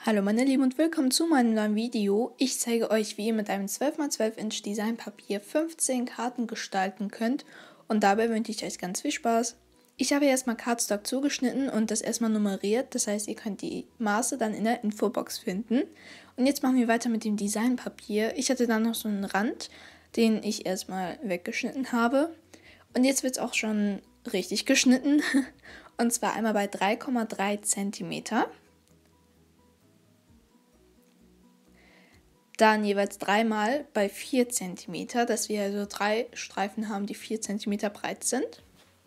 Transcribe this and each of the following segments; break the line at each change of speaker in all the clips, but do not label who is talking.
Hallo meine Lieben und willkommen zu meinem neuen Video. Ich zeige euch, wie ihr mit einem 12x12 Inch Designpapier 15 Karten gestalten könnt und dabei wünsche ich euch ganz viel Spaß. Ich habe erstmal Cardstock zugeschnitten und das erstmal nummeriert, das heißt ihr könnt die Maße dann in der Infobox finden. Und jetzt machen wir weiter mit dem Designpapier. Ich hatte dann noch so einen Rand, den ich erstmal weggeschnitten habe und jetzt wird es auch schon richtig geschnitten und zwar einmal bei 3,3 cm. Dann jeweils dreimal bei 4 cm, dass wir also 3 Streifen haben, die 4 cm breit sind.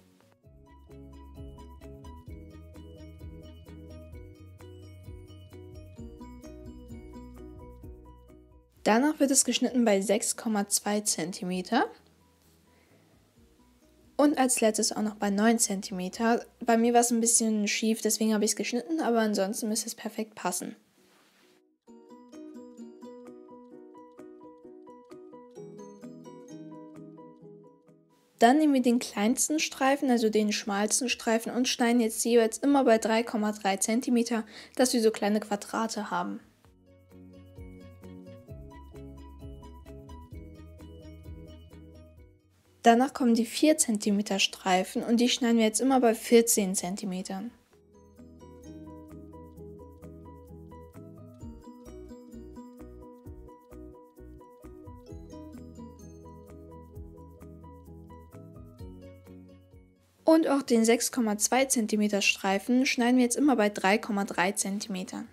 Danach wird es geschnitten bei 6,2 cm. Und als letztes auch noch bei 9 cm. Bei mir war es ein bisschen schief, deswegen habe ich es geschnitten, aber ansonsten müsste es perfekt passen. Dann nehmen wir den kleinsten Streifen, also den schmalsten Streifen und schneiden jetzt jeweils immer bei 3,3 cm, dass wir so kleine Quadrate haben. Danach kommen die 4 cm Streifen und die schneiden wir jetzt immer bei 14 cm. Und auch den 6,2 cm Streifen schneiden wir jetzt immer bei 3,3 cm.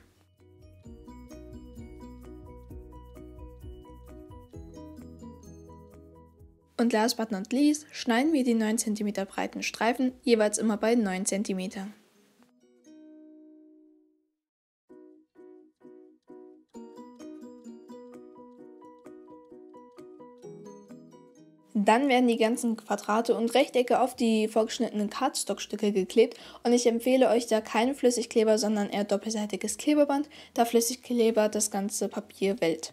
Und last but not least schneiden wir die 9 cm breiten Streifen jeweils immer bei 9 cm. Dann werden die ganzen Quadrate und Rechtecke auf die vorgeschnittenen Cardstock-Stücke geklebt und ich empfehle euch da keinen Flüssigkleber, sondern eher doppelseitiges Klebeband, da Flüssigkleber das ganze Papier wellt.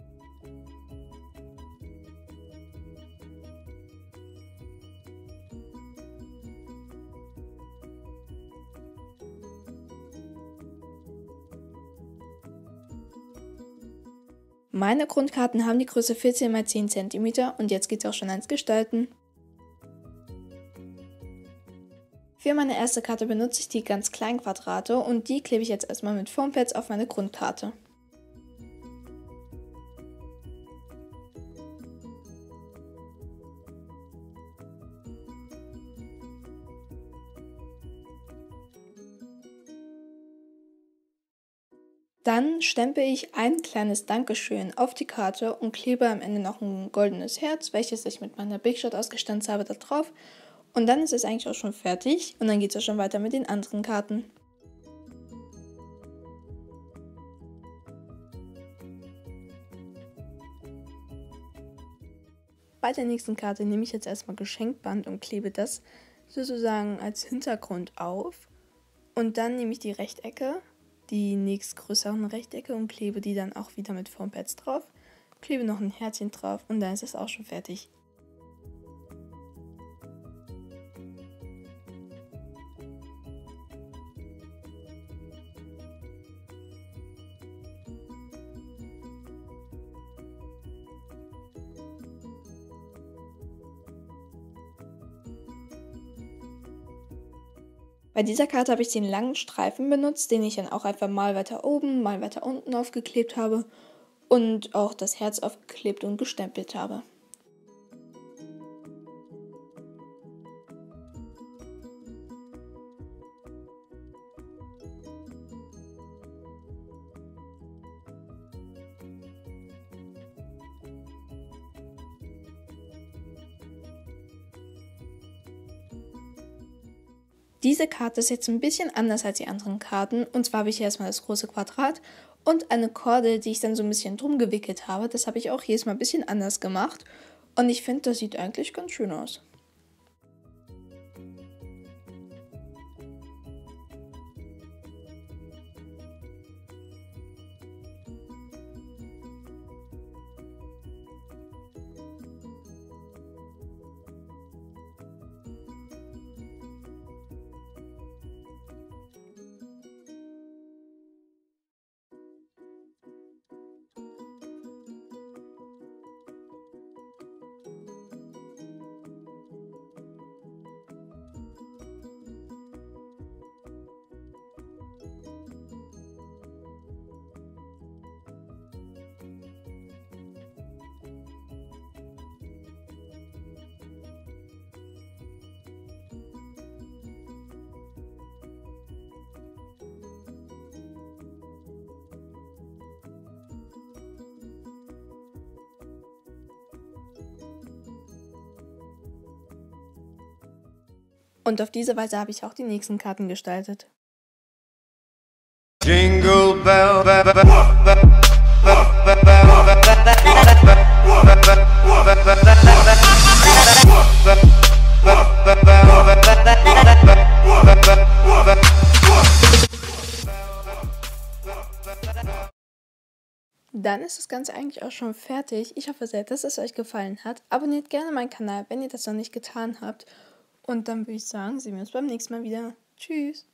Meine Grundkarten haben die Größe 14 x 10 cm und jetzt geht es auch schon ans Gestalten. Für meine erste Karte benutze ich die ganz kleinen Quadrate und die klebe ich jetzt erstmal mit Foampads auf meine Grundkarte. Dann stempel ich ein kleines Dankeschön auf die Karte und klebe am Ende noch ein goldenes Herz, welches ich mit meiner Big Shot ausgestanzt habe, da drauf. Und dann ist es eigentlich auch schon fertig und dann geht es auch schon weiter mit den anderen Karten. Bei der nächsten Karte nehme ich jetzt erstmal Geschenkband und klebe das sozusagen als Hintergrund auf. Und dann nehme ich die Rechtecke, die nächstgrößeren Rechtecke und klebe die dann auch wieder mit Foampads drauf. Klebe noch ein Herzchen drauf und dann ist es auch schon fertig. Bei dieser Karte habe ich den langen Streifen benutzt, den ich dann auch einfach mal weiter oben, mal weiter unten aufgeklebt habe und auch das Herz aufgeklebt und gestempelt habe. Diese Karte ist jetzt ein bisschen anders als die anderen Karten. Und zwar habe ich hier erstmal das große Quadrat und eine Kordel, die ich dann so ein bisschen drum gewickelt habe. Das habe ich auch jedes Mal ein bisschen anders gemacht. Und ich finde, das sieht eigentlich ganz schön aus. Und auf diese Weise habe ich auch die nächsten Karten gestaltet.
Jingle bell,
Dann ist das Ganze eigentlich auch schon fertig. Ich hoffe sehr, dass es euch gefallen hat. Abonniert gerne meinen Kanal, wenn ihr das noch nicht getan habt. Und dann würde ich sagen, sehen wir uns beim nächsten Mal wieder. Tschüss!